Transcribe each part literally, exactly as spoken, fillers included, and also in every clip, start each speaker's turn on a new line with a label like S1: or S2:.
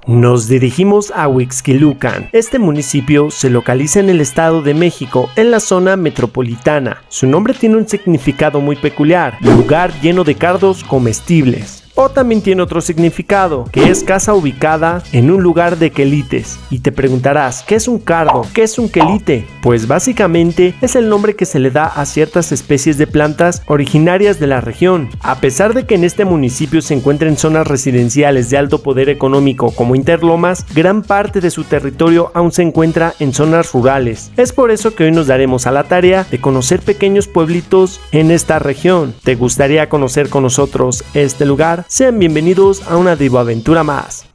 S1: Nos dirigimos a Huixquilucan. Este municipio se localiza en el Estado de México, en la zona metropolitana. Su nombre tiene un significado muy peculiar: lugar lleno de cardos comestibles. O también tiene otro significado, que es casa ubicada en un lugar de quelites. Y te preguntarás, ¿qué es un cardo? ¿Qué es un quelite? Pues básicamente es el nombre que se le da a ciertas especies de plantas originarias de la región. A pesar de que en este municipio se encuentran zonas residenciales de alto poder económico como Interlomas, gran parte de su territorio aún se encuentra en zonas rurales. Es por eso que hoy nos daremos a la tarea de conocer pequeños pueblitos en esta región. ¿Te gustaría conocer con nosotros este lugar? Sean bienvenidos a una Divoaventura más.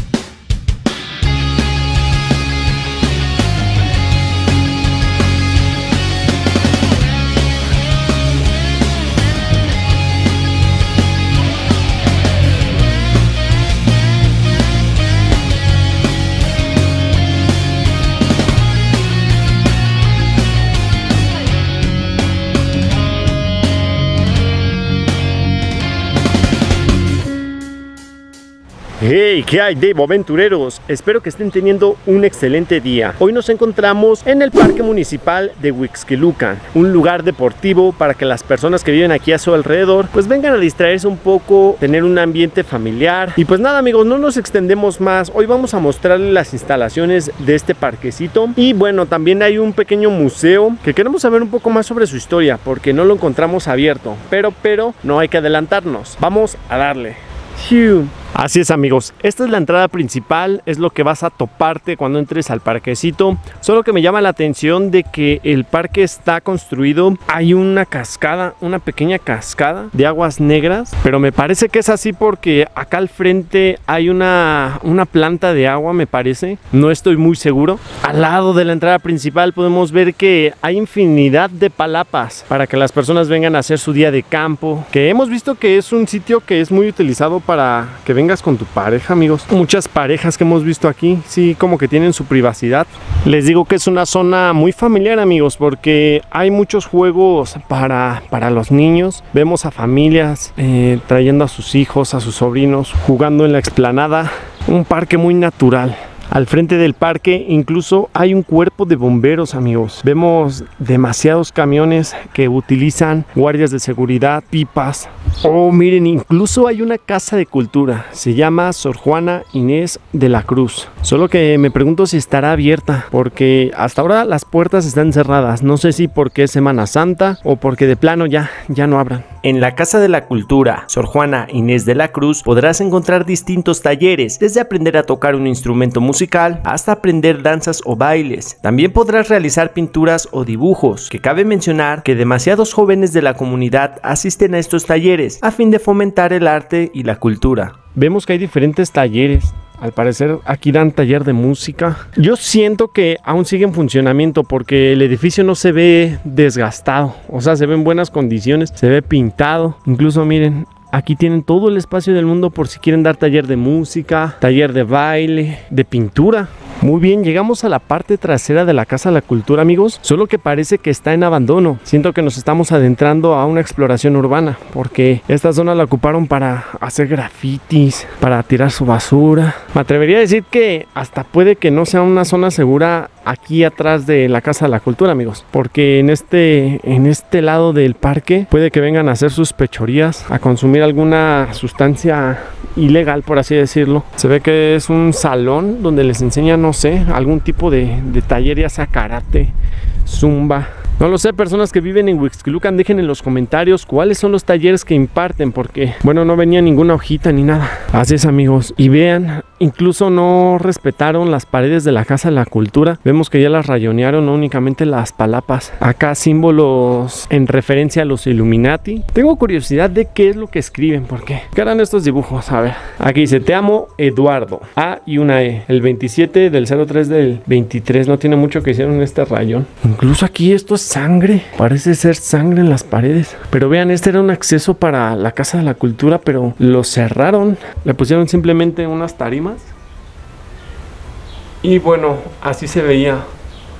S1: ¡Hey! ¿Qué hay, Divoaventureros? Espero que estén teniendo un excelente día. Hoy nos encontramos en el Parque Municipal de Huixquilucan, un lugar deportivo para que las personas que viven aquí a su alrededor pues vengan a distraerse un poco, tener un ambiente familiar. Y pues nada, amigos, no nos extendemos más. Hoy vamos a mostrarles las instalaciones de este parquecito. Y bueno, también hay un pequeño museo que queremos saber un poco más sobre su historia, porque no lo encontramos abierto. Pero, pero, no hay que adelantarnos. Vamos a darle. ¡Hiu! Así es, amigos, esta es la entrada principal, es lo que vas a toparte cuando entres al parquecito. Solo que me llama la atención de que el parque está construido, hay una cascada, una pequeña cascada de aguas negras, pero me parece que es así porque acá al frente hay una, una planta de agua, me parece, no estoy muy seguro. Al lado de la entrada principal podemos ver que hay infinidad de palapas para que las personas vengan a hacer su día de campo, que hemos visto que es un sitio que es muy utilizado para que vengan vengas con tu pareja, amigos. Muchas parejas que hemos visto aquí, sí, como que tienen su privacidad. Les digo que es una zona muy familiar, amigos, porque hay muchos juegos para, para los niños. Vemos a familias eh, trayendo a sus hijos, a sus sobrinos, jugando en la explanada. Un parque muy natural. Al frente del parque incluso hay un cuerpo de bomberos, amigos. Vemos demasiados camiones que utilizan guardias de seguridad, pipas. Oh, miren, incluso hay una casa de cultura. Se llama Sor Juana Inés de la Cruz. Solo que me pregunto si estará abierta, porque hasta ahora las puertas están cerradas. No sé si porque es Semana Santa o porque de plano ya, ya no abran. En la Casa de la Cultura Sor Juana Inés de la Cruz podrás encontrar distintos talleres, desde aprender a tocar un instrumento musical hasta aprender danzas o bailes. También podrás realizar pinturas o dibujos, que cabe mencionar que demasiados jóvenes de la comunidad asisten a estos talleres a fin de fomentar el arte y la cultura. Vemos que hay diferentes talleres. Al parecer aquí dan taller de música. Yo siento que aún sigue en funcionamiento porque el edificio no se ve desgastado. O sea, se ve en buenas condiciones, se ve pintado. Incluso miren, aquí tienen todo el espacio del mundo por si quieren dar taller de música, taller de baile, de pintura. Muy bien, llegamos a la parte trasera de la Casa de la Cultura, amigos, solo que parece que está en abandono. Siento que nos estamos adentrando a una exploración urbana, porque esta zona la ocuparon para hacer grafitis, para tirar su basura. Me atrevería a decir que hasta puede que no sea una zona segura aquí atrás de la Casa de la Cultura, amigos, porque en este, en este lado del parque puede que vengan a hacer sus pechorías, a consumir alguna sustancia ilegal, por así decirlo. Se ve que es un salón donde les enseñan, no sé, algún tipo de, de taller, ya sea karate, zumba. No lo sé, personas que viven en Huixquilucan, dejen en los comentarios cuáles son los talleres que imparten, porque, bueno, no venía ninguna hojita ni nada. Así es, amigos, y vean, incluso no respetaron las paredes de la Casa de la Cultura. Vemos que ya las rayonearon, no únicamente las palapas. Acá símbolos en referencia a los Illuminati. Tengo curiosidad de qué es lo que escriben, porque ¿qué harán estos dibujos? A ver, aquí dice: te amo, Eduardo. A y una E. El veintisiete del cero tres del veintitrés. No tiene mucho que hicieron en este rayón. Incluso aquí esto es sangre, parece ser sangre en las paredes. Pero vean, este era un acceso para la Casa de la Cultura, pero lo cerraron. Le pusieron simplemente unas tarimas. Y bueno, así se veía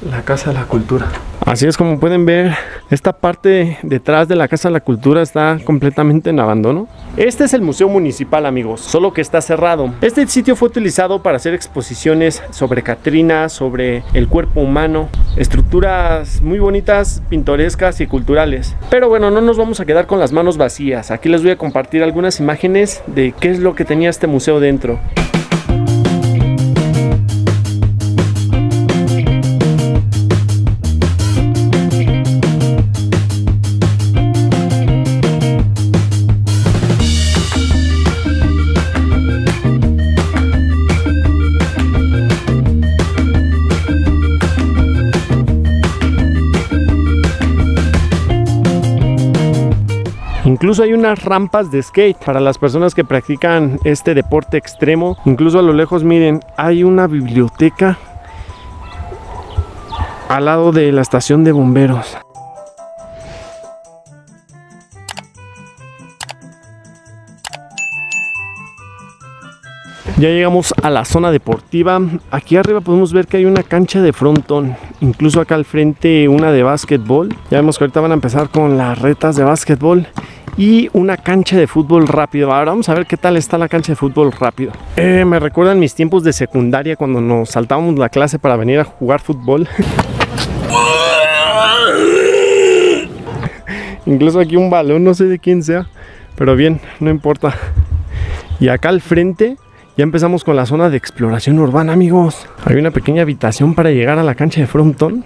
S1: la Casa de la Cultura. Así es, como pueden ver, esta parte detrás de la Casa de la Cultura está completamente en abandono. Este es el Museo Municipal, amigos, solo que está cerrado. Este sitio fue utilizado para hacer exposiciones sobre Catrina, sobre el cuerpo humano, estructuras muy bonitas, pintorescas y culturales. Pero bueno, no nos vamos a quedar con las manos vacías. Aquí les voy a compartir algunas imágenes de qué es lo que tenía este museo dentro. Incluso hay unas rampas de skate para las personas que practican este deporte extremo. Incluso a lo lejos, miren, hay una biblioteca al lado de la estación de bomberos. Ya llegamos a la zona deportiva. Aquí arriba podemos ver que hay una cancha de frontón. Incluso acá al frente una de básquetbol. Ya vemos que ahorita van a empezar con las retas de básquetbol. Y una cancha de fútbol rápido. Ahora vamos a ver qué tal está la cancha de fútbol rápido. Eh, me recuerdan mis tiempos de secundaria cuando nos saltábamos la clase para venir a jugar fútbol. Incluso aquí un balón, no sé de quién sea, pero bien, no importa. Y acá al frente ya empezamos con la zona de exploración urbana, amigos. Hay una pequeña habitación para llegar a la cancha de frontón.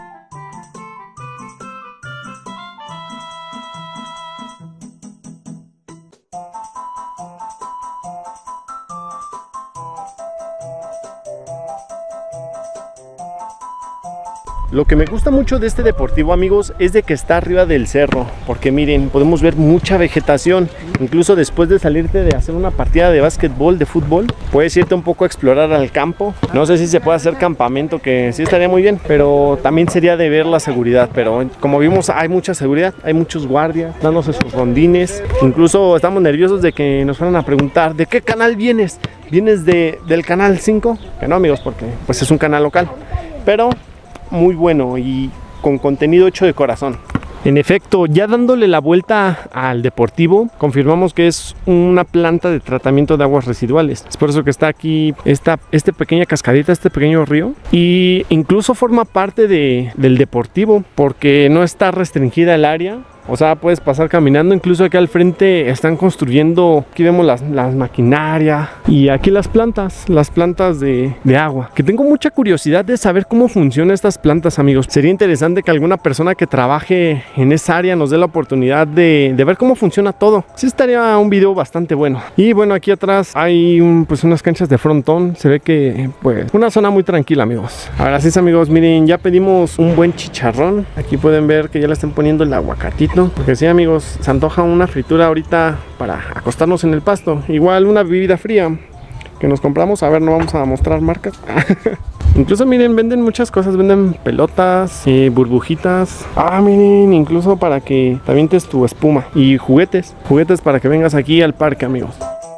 S1: Lo que me gusta mucho de este deportivo, amigos, es de que está arriba del cerro, porque miren, podemos ver mucha vegetación. Incluso después de salirte de hacer una partida de básquetbol, de fútbol, puedes irte un poco a explorar al campo. No sé si se puede hacer campamento, que sí estaría muy bien, pero también sería de ver la seguridad. Pero como vimos, hay mucha seguridad, hay muchos guardias dándose sus rondines. Incluso estamos nerviosos de que nos fueran a preguntar, ¿de qué canal vienes? ¿Vienes de, del canal cinco? Que no, amigos, porque pues es un canal local, pero muy bueno y con contenido hecho de corazón. En efecto, ya dándole la vuelta al deportivo, confirmamos que es una planta de tratamiento de aguas residuales. Es por eso que está aquí esta, esta pequeña cascadita, este pequeño río. Y incluso forma parte de, del deportivo, porque no está restringida el área. O sea, puedes pasar caminando. Incluso aquí al frente están construyendo, aquí vemos las, las maquinaria y aquí las plantas, las plantas de, de agua. Que tengo mucha curiosidad de saber cómo funcionan estas plantas, amigos. Sería interesante que alguna persona que trabaje en esa área nos dé la oportunidad de, de ver cómo funciona todo. Sí, estaría un video bastante bueno. Y bueno, aquí atrás hay un, pues unas canchas de frontón. Se ve que pues una zona muy tranquila, amigos. Ahora sí, amigos, miren, ya pedimos un buen chicharrón. Aquí pueden ver que ya le están poniendo el aguacatito. Porque sí, amigos, se antoja una fritura ahorita para acostarnos en el pasto. Igual una bebida fría que nos compramos. A ver, no vamos a mostrar marcas. Incluso miren, venden muchas cosas. Venden pelotas, eh, burbujitas. Ah, miren, incluso para que te avientes tu espuma. Y juguetes, juguetes para que vengas aquí al parque, amigos.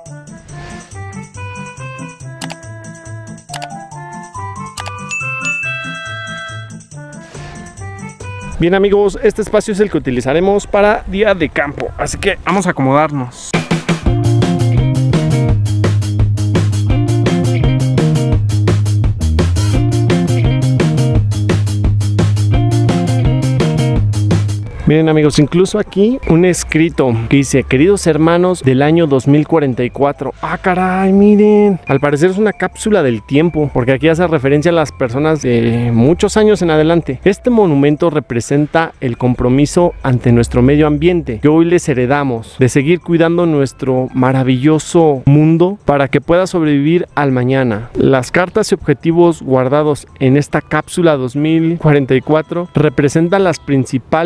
S1: Bien, amigos, este espacio es el que utilizaremos para día de campo, así que vamos a acomodarnos. Miren, amigos, incluso aquí un escrito que dice: queridos hermanos del año dos mil cuarenta y cuatro. Ah, caray, miren. Al parecer es una cápsula del tiempo, porque aquí hace referencia a las personas de muchos años en adelante. Este monumento representa el compromiso ante nuestro medio ambiente que hoy les heredamos, de seguir cuidando nuestro maravilloso mundo para que pueda sobrevivir al mañana. Las cartas y objetivos guardados en esta cápsula dos mil cuarenta y cuatro representan las principales preocupaciones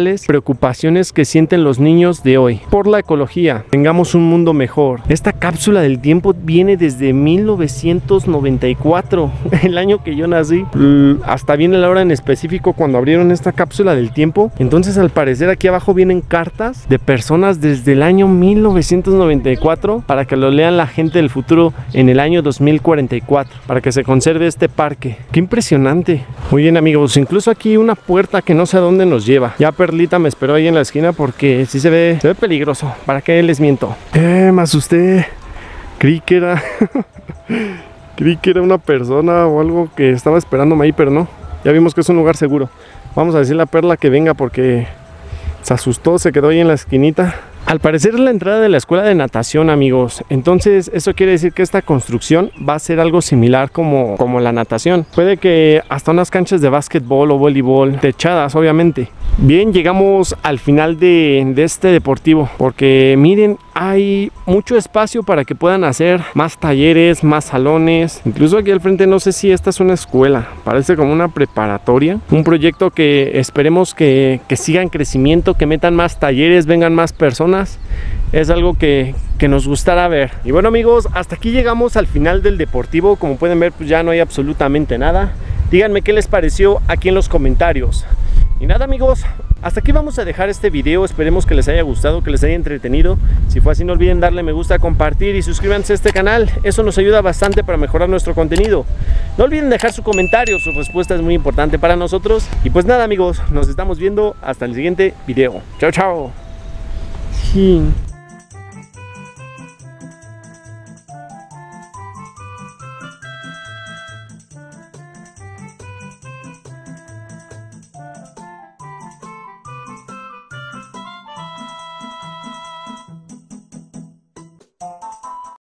S1: preocupaciones que sienten los niños de hoy. Por la ecología, tengamos un mundo mejor. Esta cápsula del tiempo viene desde mil novecientos noventa y cuatro, el año que yo nací. Hasta viene la hora en específico cuando abrieron esta cápsula del tiempo. Entonces, al parecer, aquí abajo vienen cartas de personas desde el año mil novecientos noventa y cuatro para que lo lean la gente del futuro en el año dos mil cuarenta y cuatro, para que se conserve este parque. ¡Qué impresionante! Muy bien, amigos, incluso aquí una puerta que no sé a dónde nos lleva. Ya Perlita me esperó ahí en la esquina porque sí se ve, se ve peligroso. ¿Para qué les miento? Eh, me asusté. Creí que era creí que era una persona o algo que estaba esperándome ahí, pero no. Ya vimos que es un lugar seguro. Vamos a decirle a Perla que venga porque se asustó, se quedó ahí en la esquinita. Al parecer es la entrada de la escuela de natación, amigos. Entonces eso quiere decir que esta construcción va a ser algo similar como, como la natación. Puede que hasta unas canchas de básquetbol o voleibol, techadas obviamente. Bien, llegamos al final de, de este deportivo, porque miren, hay mucho espacio para que puedan hacer más talleres, más salones. Incluso aquí al frente no sé si esta es una escuela, parece como una preparatoria. Un proyecto que esperemos que, que siga en crecimiento, que metan más talleres, vengan más personas. Es algo que, que nos gustará ver. Y bueno, amigos, hasta aquí llegamos al final del deportivo. Como pueden ver, pues ya no hay absolutamente nada. Díganme qué les pareció aquí en los comentarios. Y nada, amigos, hasta aquí vamos a dejar este video. Esperemos que les haya gustado, que les haya entretenido. Si fue así, no olviden darle me gusta, compartir y suscríbanse a este canal. Eso nos ayuda bastante para mejorar nuestro contenido. No olviden dejar su comentario, su respuesta es muy importante para nosotros. Y pues nada, amigos, nos estamos viendo hasta el siguiente video. Chao, chao. Sí.